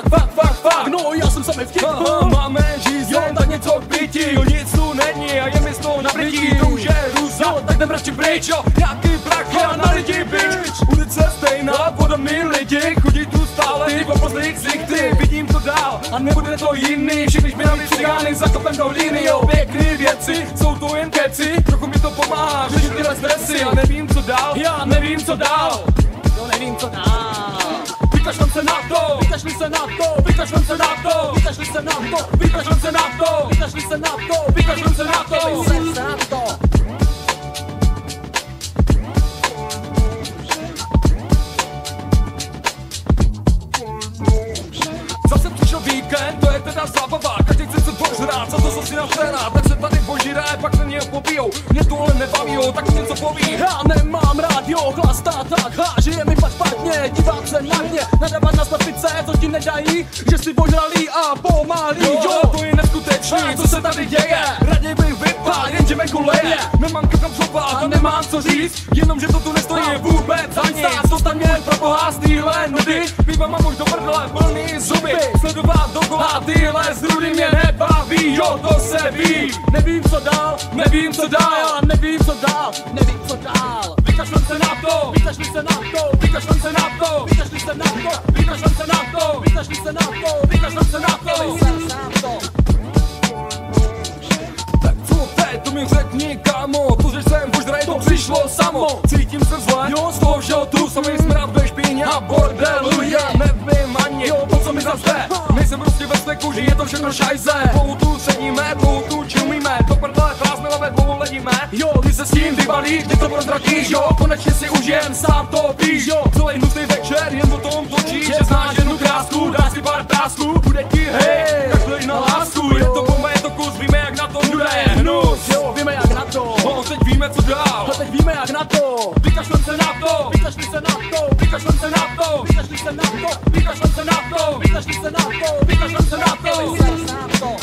Fakt, no já jsem samý vtip. Máme žízeň, tak něco k pití, nic tu není a je mi z toho nabrití. To už je rusa, tak jdem radši pryč, nějaký prach na lidi bič. Ulice stejná, podobný lidi, chodí tu stále, ty po posledních ty. Vidím to dál a nebude to jiný, všichni špinavý cigány zakopem do hlíny. Jo, pěkný věci, jsou to jen keci, trochu mi to pomáhá, řešit tyhle stresy. Já nevím co dál, já nevím co dál. Jo, nevím co dál. Vykašlem se na to, Vykašli se na to, vykašlem se na to, vykašli se na to, vykašlem se na to, vykašli se na to, vykašlem se na to. vykašli se na to. Zase přišel víkend, to je teda zábava, každý chce se požrát, za to co si nažrá, tak se tady požírá, pak se mě pobijou, mě to ale nebaví, jo, tak něco poví. Já nemám rád, jo, chlastá tak háže je mi pak špatně, dívat se na mě, nadávat na slepice, co ti nedají, že si požralý a pomalý, Jo, to je neskutečný, co se tady děje, raději bych vypál, jenže venku leje, nemám kam šopat a nemám co říct, jenom že to tu nestojí vůbec za nic. Co tam je pro boha z týhle nudy, piva mám už do prdele plný zuby, sledovat dokola tyhle zrudy mě nebaví, jo, to se ví. nevím co dál, Nevím co dál, já nevím co dál, nevím co dál. vykašlem se na to, Vykašli se na to, vykašlem se na to, vykašli se na to, vykašlem se na to, vykašli se na to, vykašlem se na to. vykašli se na to. Tak co teď, to mi řekni kámo, to že jsem požraj, to přišlo samo. Cítím se zle, jo, z toho všeho tu samý smrad ve špíně a bordelu. Já nevím ani, jo, to co mi zase, nejsem prostě ve své kůži, je to všechno šajze. Dlouho tu sedíme, dlouho tu čumíme, do prdele prázdneme, dlouho ledíme. Jo, ty se s tím vybalíš, ty to prozratíš, jo, konečně si užijem, sám to víš, jo. Celý hnusný večer, jen o tom točíš, že znáš jednu krásku, dáš si pár prásků, bude ti hej, tak dej na lásku, je to bomba, je to kus, víme jak na to bude hnus. Jo, víme jak na to, No, teď víme co dál, a teď víme jak na to. vykašlem se na to, Vykašli se na to, vykašlem se na to, vykašli se na to, vykašlem se na to, vykašli se na to, vykašlem se na to. vykašli se na to.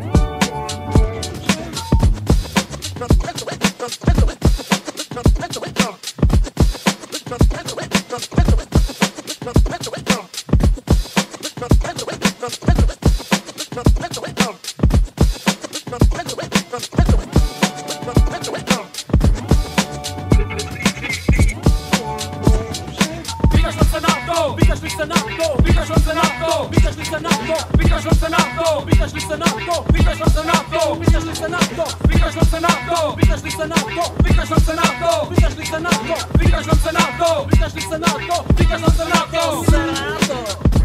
Vykašlem se na to, Vykašli se na to, vykašlem se na to, vykašli se na to, vykašlem se na to, vykašli se na to, vykašlem se na to, vykašli se na to, vykašlem se na to, vykašli se na to, vykašlem se na to, vykašli se na to, vykašlem se na to, vykašli se na to, vykašlem se na to. vykašli se na to.